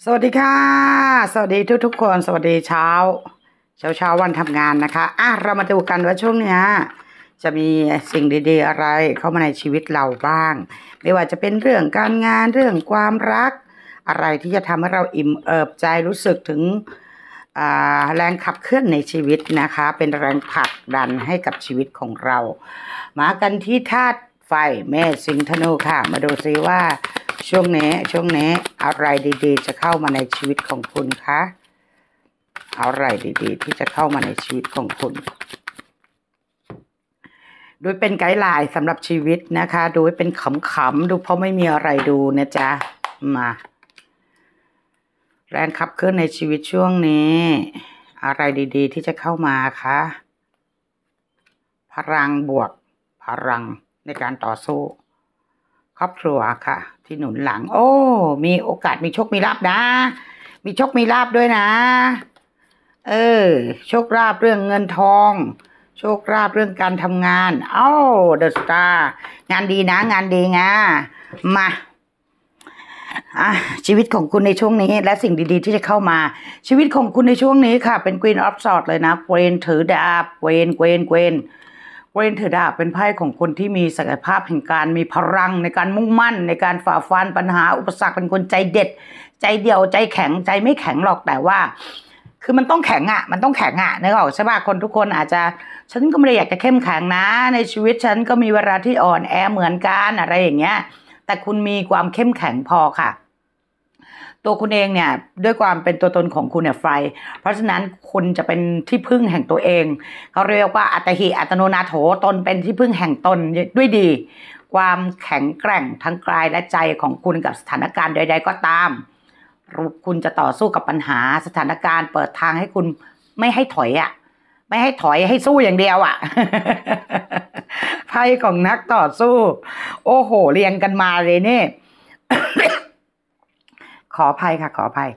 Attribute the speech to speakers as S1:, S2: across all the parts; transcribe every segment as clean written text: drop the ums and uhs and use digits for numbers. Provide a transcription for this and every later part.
S1: สวัสดีค่ะสวัสดีทุกคนสวัสดีเช้าวันทำงานนะคะเรามาดูกันว่าช่วงเนี้ยจะมีสิ่งดีๆอะไรเข้ามาในชีวิตเราบ้างไม่ว่าจะเป็นเรื่องการงานเรื่องความรักอะไรที่จะทำให้เราอิ่มเอิบใจรู้สึกถึงแรงขับเคลื่อนในชีวิตนะคะเป็นแรงผลักดันให้กับชีวิตของเรามากันที่ธาตุไฟแม่สิงห์ธนูค่ะมาดูซิว่าช่วงนี้อะไรดีๆจะเข้ามาในชีวิตของคุณคะอะไรดีๆที่จะเข้ามาในชีวิตของคุณโดยเป็นไกด์ไลน์สำหรับชีวิตนะคะดูให้เป็นขำๆดูเพราะไม่มีอะไรดูนะจ๊ะมาแรงขับเคลื่อนในชีวิตช่วงนี้อะไรดีๆที่จะเข้ามาคะพลังบวกพลังในการต่อสู้ครอบครัวค่ะที่หนุนหลังมีโอกาสมีโชคมีลาภนะมีโชคมีลาภด้วยนะโชคลาภเรื่องเงินทองโชคลาภเรื่องการทำงานเดอะสตาร์งานดีนะงานดีนะมาชีวิตของคุณในช่วงนี้และสิ่งดีๆที่จะเข้ามาชีวิตของคุณในช่วงนี้ค่ะเป็น Queen of Swords เลยนะเวนถือดาบเวนถือดาบเป็นไพ่ของคนที่มีศักยภาพแห่งการมีพลังในการมุ่งมั่นในการฝ่าฟันปัญหาอุปสรรคเป็นคนใจเด็ดใจเดียวใจแข็งใจไม่แข็งหรอกแต่ว่าคือมันต้องแข็งมันต้องแข็งนึกออกใช่ป่ะคนทุกคนอาจจะฉันก็ไม่ได้อยากจะเข้มแข็งนะในชีวิตฉันก็มีเวลาที่อ่อนแอเหมือนกันอะไรอย่างเงี้ยแต่คุณมีความเข้มแข็งพอค่ะตัวคุณเองเนี่ยด้วยความเป็นตัวตนของคุณเนี่ยไฟเพราะฉะนั้นคุณจะเป็นที่พึ่งแห่งตัวเองเขาเรียกว่าอัตหิอัตโนนาโถตนเป็นที่พึ่งแห่งตนด้วยดีความแข็งแกร่งทั้งกายและใจของคุณกับสถานการณ์ใดๆก็ตามคุณจะต่อสู้กับปัญหาสถานการณ์เปิดทางให้คุณไม่ให้ถอยไม่ให้ถอยให้สู้อย่างเดียวไพ่ของนักต่อสู้โอ้โหเรียงกันมาเลยนี่ ขออภัยค่ะขออภัย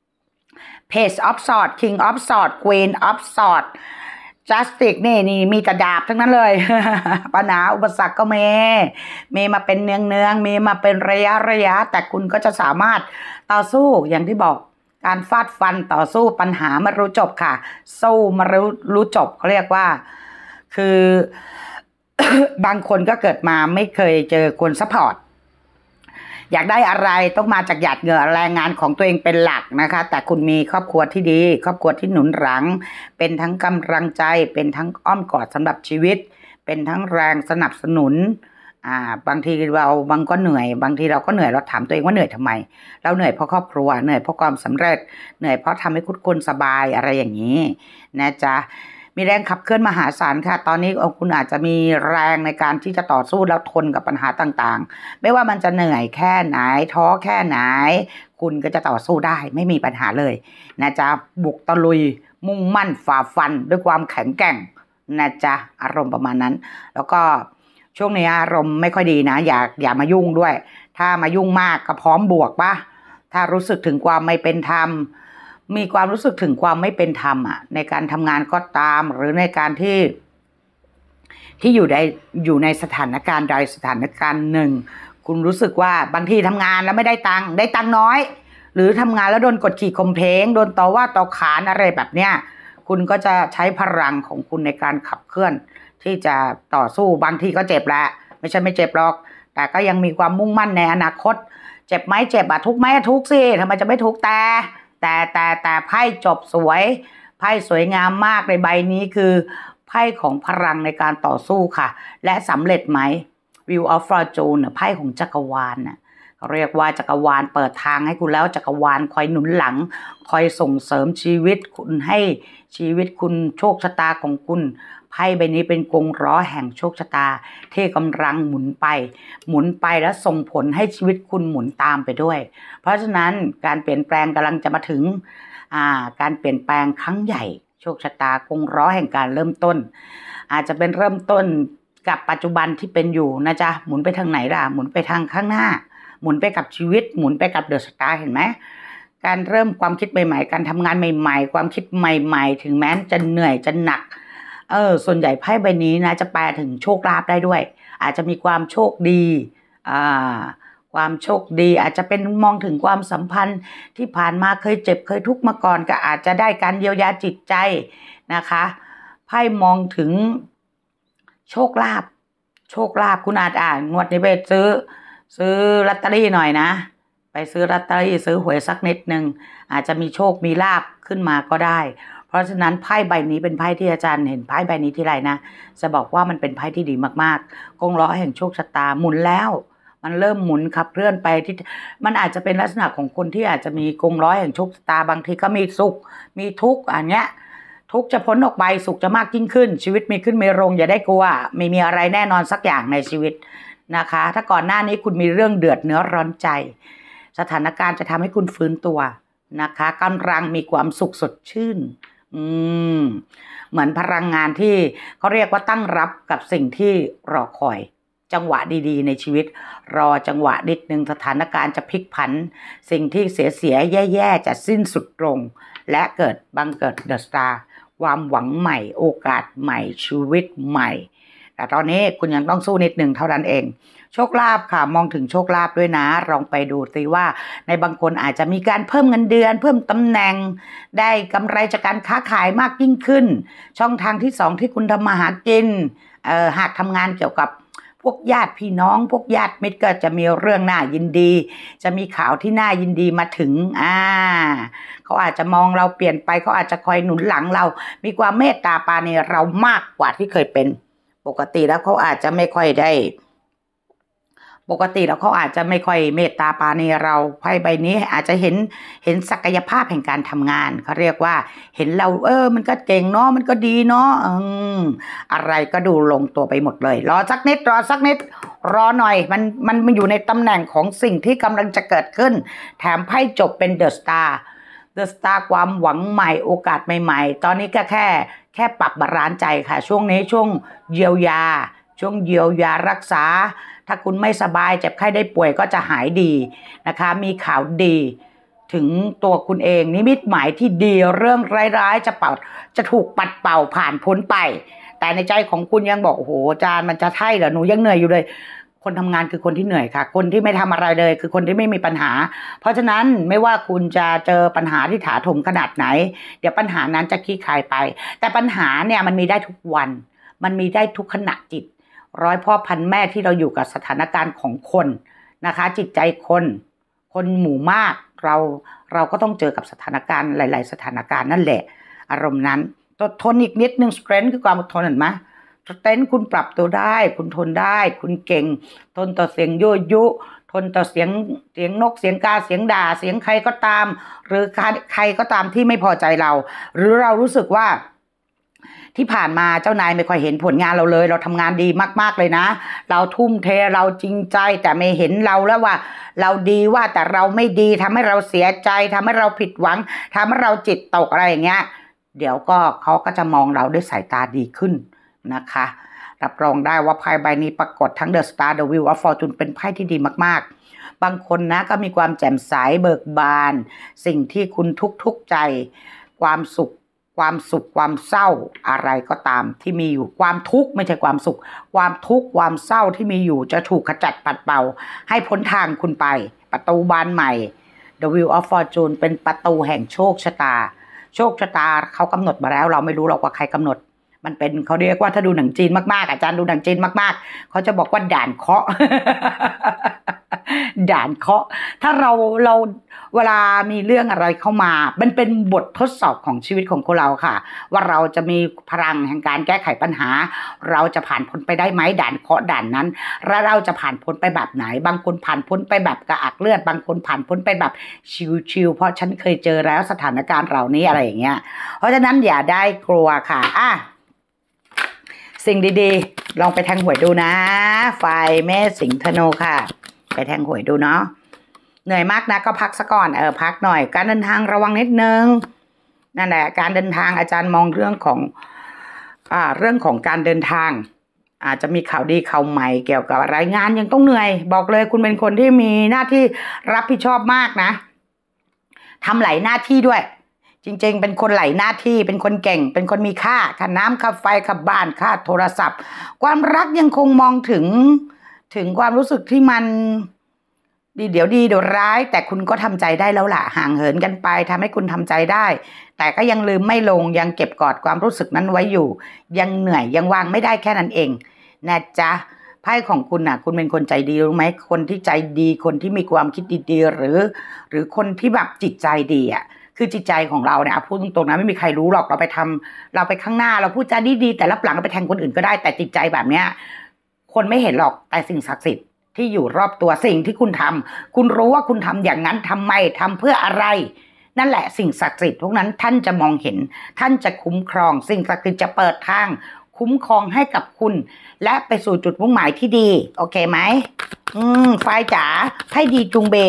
S1: Page of Swords King of Swords Queen of Swords Justice นี่มีแต่ดาบทั้งนั้นเลย ปัญหาอุปสรรคก็มีมาเป็นเนืองมีมาเป็นระยะแต่คุณก็จะสามารถต่อสู้อย่างที่บอกการฟาดฟันต่อสู้ปัญหามารู้จบค่ะสู้มารู้จบเขาเรียกว่าคือ บางคนก็เกิดมาไม่เคยเจอคนซัพพอร์ตอยากได้อะไรต้องมาจากหยาดเหงื่อแรงงานของตัวเองเป็นหลักนะคะแต่คุณมีครอบครัวที่ดีครอบครัวที่หนุนหลังเป็นทั้งกำลังใจเป็นทั้งอ้อมกอดสำหรับชีวิตเป็นทั้งแรงสนับสนุนบางทีบางก็เหนื่อยบางทีเราก็เหนื่อยเราถามตัวเองว่าเหนื่อยทำไมเราเหนื่อยเพราะครอบครัวเหนื่อยเพราะความสำเร็จเหนื่อยเพราะทำให้คุณสบายอะไรอย่างนี้นะจ๊ะมีแรงขับเคลื่อนมหาศาลค่ะตอนนี้คุณอาจจะมีแรงในการที่จะต่อสู้แล้วทนกับปัญหาต่างๆไม่ว่ามันจะเหนื่อยแค่ไหนท้อแค่ไหนคุณก็จะต่อสู้ได้ไม่มีปัญหาเลยนะจ๊ะบุกตะลุยมุ่งมั่นฝ่าฟันด้วยความแข็งแกร่งนะจ๊ะอารมณ์ประมาณนั้นแล้วก็ช่วงนี้อารมณ์ไม่ค่อยดีนะอย่ามายุ่งด้วยถ้ามายุ่งมากก็พร้อมบวกป่ะถ้ารู้สึกถึงความไม่เป็นธรรมมีความรู้สึกถึงความไม่เป็นธรรมในการทำงานก็ตามหรือในการที่อยู่ในสถานการณ์ใดสถานการณ์หนึ่งคุณรู้สึกว่าบางทีทำงานแล้วไม่ได้ตังค์น้อยหรือทำงานแล้วโดนกดขี่ข่มเหงโดนต่อว่าต่อขานอะไรแบบเนี้ยคุณก็จะใช้พลังของคุณในการขับเคลื่อนที่จะต่อสู้บางทีก็เจ็บแหละไม่ใช่ไม่เจ็บหรอกแต่ก็ยังมีความมุ่งมั่นในอนาคตเจ็บไหมเจ็บทุกไหมทุกสิทำไมจะไม่ทุกแต่ไพ่จบสวยไพ่สวยงามมากในใบนี้คือไพ่ของพลังในการต่อสู้ค่ะและสำเร็จไหม Wheel of Fortune ไพ่ของจักรวาลเขาเรียกว่าจักรวาลเปิดทางให้คุณแล้วจักรวาลคอยหนุนหลังคอยส่งเสริมชีวิตคุณให้ชีวิตคุณโชคชะตาของคุณไพ่ใบนี้เป็นกงล้อแห่งโชคชะตาที่กำลังหมุนไปแล้วส่งผลให้ชีวิตคุณหมุนตามไปด้วยเพราะฉะนั้นการเปลี่ยนแปลงกำลังจะมาถึงการเปลี่ยนแปลงครั้งใหญ่โชคชะตากงล้อแห่งการเริ่มต้นอาจจะเป็นเริ่มต้นกับปัจจุบันที่เป็นอยู่นะจ๊ะหมุนไปทางไหนล่ะหมุนไปทางข้างหน้าหมุนไปกับชีวิตหมุนไปกับเดอะสตาร์เห็นไหมการเริ่มความคิดใหม่ๆการทำงานใหม่ๆความคิดใหม่ๆถึงแม้จะเหนื่อยจะหนักส่วนใหญ่ไพ่ใบนี้นะจะแปลถึงโชคลาภได้ด้วยอาจจะมีความโชคดีคความโชคดีอาจจะเป็นมองถึงความสัมพันธ์ที่ผ่านมาเคยเจ็บเคยทุกข์มาก่อนก็อาจจะได้การเยียวยาจิตใจนะคะไพ่มองถึงโชคลาภคุณอาจงวดนี้ไปซื้อลอตเตอรี่หน่อยนะไปซื้อลอตเตอรี่ซื้อหวยสักนิดนึงอาจจะมีโชคมีลาภขึ้นมาก็ได้เพราะฉะนั้นไพ่ใบนี้เป็นไพ่ที่อาจารย์เห็นไพ่ใบนี้ที่ไรนะจะบอกว่ามันเป็นไพ่ที่ดีมากๆกงล้อแห่งโชคชะตาหมุนแล้วมันเริ่มหมุนขับเคลื่อนไปที่มันอาจจะเป็นลักษณะของคนที่อาจจะมีกงล้อแห่งโชคชะตาบางทีก็มีสุขมีทุกข์อันเนี้ยทุกข์จะพ้นออกไปสุขจะมากยิ่งขึ้นชีวิตมีขึ้นมีลงอย่าได้กลัวไม่มีอะไรแน่นอนสักอย่างในชีวิตนะคะถ้าก่อนหน้านี้คุณมีเรื่องเดือดเนื้อร้อนใจสถานการณ์จะทำให้คุณฟื้นตัวนะคะกำลังมีความสุขสดชื่นเหมือนพลังงานที่เขาเรียกว่าตั้งรับกับสิ่งที่รอคอยจังหวะดีๆในชีวิตรอจังหวะนิดนึงสถานการณ์จะพลิกผันสิ่งที่เสียแย่ๆจะสิ้นสุดลงและบังเกิดเดอะสตาร์ความหวังใหม่โอกาสใหม่ชีวิตใหม่แต่ตอนนี้คุณยังต้องสู้นิดนึงเท่านั้นเองโชคลาภค่ะมองถึงโชคลาภด้วยนะลองไปดูสิว่าในบางคนอาจจะมีการเพิ่มเงินเดือนเพิ่มตำแหน่งได้กำไรจากการค้าขายมากยิ่งขึ้นช่องทางที่2ที่คุณทำมาหากินหากทำงานเกี่ยวกับพวกญาติพี่น้องพวกญาติมิตรก็จะมีเรื่องน่ายินดีจะมีข่าวที่น่ายินดีมาถึงเขาอาจจะมองเราเปลี่ยนไปเขาอาจจะคอยหนุนหลังเรามีความเมตตาปราณีเรามากกว่าที่เคยเป็นปกติแล้วเขาอาจจะไม่ค่อยได้เมตตาปราณีเราไพ่ใบนี้อาจจะเห็นศักยภาพแห่งการทำงานเขาเรียกว่าเห็นเรามันก็เก่งเนาะมันก็ดีเนาะอะไรก็ดูลงตัวไปหมดเลยรอสักนิดรอหน่อยมันอยู่ในตำแหน่งของสิ่งที่กำลังจะเกิดขึ้นแถมไพ่จบเป็นเดอะสตาร์ความหวังใหม่โอกาสใหม่ๆตอนนี้ก็แค่ปรับบาลานซ์ใจค่ะช่วงนี้ช่วงเยียวยารักษาถ้าคุณไม่สบายเจ็บไข้ได้ป่วยก็จะหายดีนะคะมีข่าวดีถึงตัวคุณเองนิมิตหมายที่ดีเรื่องร้ายๆจะถูกปัดเป่าผ่านพ้นไปแต่ในใจของคุณยังบอกโอ้โหอาจารย์มันจะใช่เหรอหนูยังเหนื่อยอยู่เลยคนทำงานคือคนที่เหนื่อยค่ะคนที่ไม่ทำอะไรเลยคือคนที่ไม่มีปัญหาเพราะฉะนั้นไม่ว่าคุณจะเจอปัญหาที่ถาโถมขนาดไหนเดี๋ยวปัญหานั้นจะคลี่คลายไปแต่ปัญหาเนี่ยมันมีได้ทุกวันมันมีได้ทุกขณะจิตร้อยพ่อพันแม่ที่เราอยู่กับสถานการณ์ของคนนะคะจิตใจคนหมู่มากเราก็ต้องเจอกับสถานการณ์หลายๆสถานการณ์นั่นแหละอารมณ์นั้นทนอีกนิดนึง strength คือความอดทนเห็นไหม strength คุณปรับตัวได้คุณทนได้คุณเก่งทนต่อเสียงยั่วยุทนต่อเสียงนกเสียงกาเสียงด่าเสียงใครก็ตามหรือใครก็ตามที่ไม่พอใจเราหรือเรารู้สึกว่าที่ผ่านมาเจ้านายไม่ค่อยเห็นผลงานเราเลยเราทำงานดีมากๆเลยนะเราทุ่มเทเราจริงใจแต่ไม่เห็นเราแล้วว่าเราดีว่าแต่เราไม่ดีทำให้เราเสียใจทำให้เราผิดหวังทำให้เราจิตตกอะไรอย่างเงี้ยเดี๋ยวเขาก็จะมองเราด้วยสายตาดีขึ้นนะคะรับรองได้ว่าไพ่ใบนี้ปรากฏทั้ง The Star The Wheel of Fortune เป็นไพ่ที่ดีมากๆบางคนนะก็มีความแจ่มใสเบิกบานสิ่งที่คุณทุกข์ใจความสุขความเศร้าอะไรก็ตามที่มีอยู่ความทุกข์ไม่ใช่ความสุขความทุกข์ความเศร้าที่มีอยู่จะถูกขจัดปัดเป่าให้พ้นทางคุณไปประตูบานใหม่ The Wheel of Fortune เป็นประตูแห่งโชคชะตาเขากำหนดมาแล้วเราไม่รู้หรอกว่าใครกำหนดมันเป็นเขาเรียกว่าถ้าดูหนังจีนมากๆอาจารย์ดูหนังจีนมากๆเขาจะบอกว่าด่านเคาะ ด่านเคาะถ้าเราเวลามีเรื่องอะไรเข้ามามันเป็นบททดสอบของชีวิตของเราค่ะว่าเราจะมีพลังแห่งการแก้ไขปัญหาเราจะผ่านพ้นไปได้ไหมด่านเคาะด่านนั้นแล้วเราจะผ่านพ้นไปแบบไหนบางคนผ่านพ้นไปแบบกระอักเลือดบางคนผ่านพ้นไปแบบชิวๆเพราะฉันเคยเจอแล้วสถานการณ์เหล่านี้อะไรอย่างเงี้ยเพราะฉะนั้นอย่าได้กลัวค่ะสิ่งดีๆลองไปแทงหวยดูนะไฟแม่สิงห์ธนูค่ะไปแทงหวยดูเนาะเหนื่อยมากนะก็พักซะก่อนพักหน่อยการเดินทางระวังนิดนึงนั่นแหละการเดินทางอาจารย์มองเรื่องของการเดินทางอาจจะมีข่าวดีข่าวใหม่เกี่ยวกับรายงานยังต้องเหนื่อยบอกเลยคุณเป็นคนที่มีหน้าที่รับผิดชอบมากนะทำหลายหน้าที่ด้วยจริงๆเป็นคนหลายหน้าที่เป็นคนเก่งเป็นคนมีค่าน้ำค่าไฟค่าบ้านค่าโทรศัพท์ความรักยังคงมองถึงความรู้สึกที่มันเดี๋ยวดีเดี๋ยวร้ายแต่คุณก็ทำใจได้แล้วล่ะห่างเหินกันไปทำให้คุณทำใจได้แต่ก็ยังลืมไม่ลงยังเก็บกอดความรู้สึกนั้นไว้อยู่ยังเหนื่อยยังวางไม่ได้แค่นั้นเองนะจ๊ะไพ่ของคุณน่ะคุณเป็นคนใจดีรู้ไหมคนที่ใจดีคนที่มีความคิดดีๆหรือคนที่แบบจิตใจดีอ่ะคือจิตใจของเราเนี่ยพูดตรงๆนะไม่มีใครรู้หรอกเราไปข้างหน้าเราพูดจาดีๆแต่รับหลังเราไปแทงคนอื่นก็ได้แต่จิตใจแบบเนี้ยคนไม่เห็นหรอกแต่สิ่งศักดิ์สิทธิ์ที่อยู่รอบตัวสิ่งที่คุณทำคุณรู้ว่าคุณทำอย่างนั้นทำไมทำเพื่ออะไรนั่นแหละสิ่งศักดิ์สิทธิ์พวกนั้นท่านจะมองเห็นท่านจะคุ้มครองสิ่งศักดิ์สิทธิ์จะเปิดทางคุ้มครองให้กับคุณและไปสู่จุดมุ่งหมายที่ดีโอเคไหมฝ่ายจ๋าให้ดีจุงเบ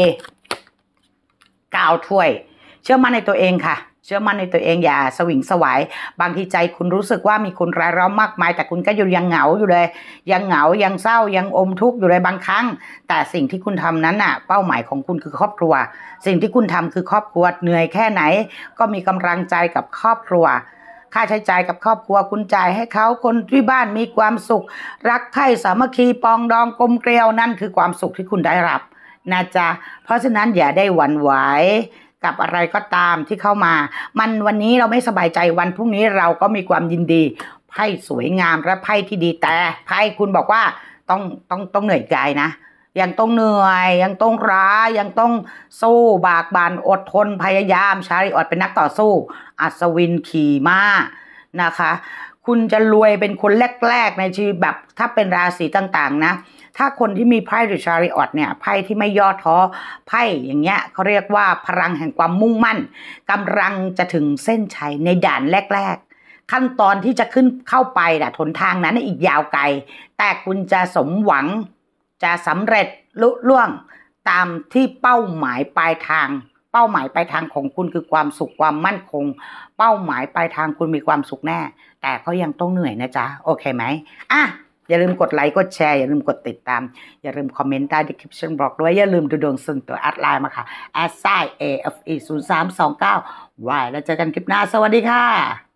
S1: 9 ถ้วยเชื่อมั่นในตัวเองค่ะเชื่อมั่นในตัวเองอย่าสวิงสวายบางทีใจคุณรู้สึกว่ามีคนรายล้อมมากมายแต่คุณก็ยังเหงาอยู่เลยยังเหงายังเศร้ายังอมทุกข์อยู่เลยบางครั้งแต่สิ่งที่คุณทำนั้นน่ะเป้าหมายของคุณคือครอบครัวสิ่งที่คุณทำคือครอบครัวเหนื่อยแค่ไหนก็มีกำลังใจกับครอบครัวค่าใช้จ่ายกับครอบครัวคุณจ่ายให้เขาคนที่บ้านมีความสุขรักใคร่สามัคคีปองดองกลมเกลียวนั่นคือความสุขที่คุณได้รับนะจ๊ะเพราะฉะนั้นอย่าได้หวั่นไหวกับอะไรก็ตามที่เข้ามาวันนี้เราไม่สบายใจวันพรุ่งนี้เราก็มีความยินดีไพ่สวยงามและไพ่ที่ดีแต่ไพ่คุณบอกว่าต้องเหนื่อยกายนะยังต้องเหนื่อยยังต้องร้ายังต้องสู้บากบั่นอดทนพยายามชาริออตเป็นนักต่อสู้อัศวินขี่ม้านะคะคุณจะรวยเป็นคนแรกๆในชีวิตแบบถ้าเป็นราศีต่างๆนะถ้าคนที่มีไพ่หรือชาริออตเนี่ยไพ่ที่ไม่ย่อท้อไพ่อย่างเงี้ยเขาเรียกว่าพลังแห่งความมุ่งมั่นกำลังจะถึงเส้นชัยในด่านแรกๆขั้นตอนที่จะขึ้นเข้าไปน่ะหนทางนั้นอีกยาวไกลแต่คุณจะสมหวังจะสำเร็จลุล่วงตามที่เป้าหมายปลายทางเป้าหมายปลายทางของคุณคือความสุขความมั่นคงเป้าหมายปลายทางคุณมีความสุขแน่แต่ก็ยังต้องเหนื่อยนะจ๊ะโอเคไหมอ่ะอย่าลืมกดไลค์กดแชร์อย่าลืมกดติดตามอย่าลืมคอมเมนต์ใต้ description บอกด้วยอย่าลืมดูดวงส่วนตัวแอดไลน์มาค่ะ @AFE 0329 แล้วเจอกันคลิปหน้าสวัสดีค่ะ